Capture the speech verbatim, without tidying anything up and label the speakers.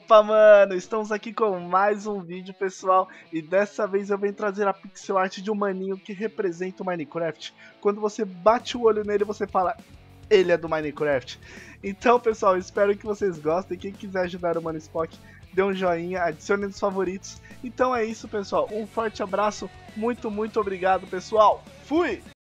Speaker 1: Opa, mano, estamos aqui com mais um vídeo, pessoal, e dessa vez eu venho trazer a pixel art de um maninho que representa o Minecraft. Quando você bate o olho nele, você fala, ele é do Minecraft. Então, pessoal, espero que vocês gostem. Quem quiser ajudar o Mano Spock, dê um joinha, adicione nos favoritos. Então é isso, pessoal, um forte abraço, muito, muito obrigado, pessoal. Fui!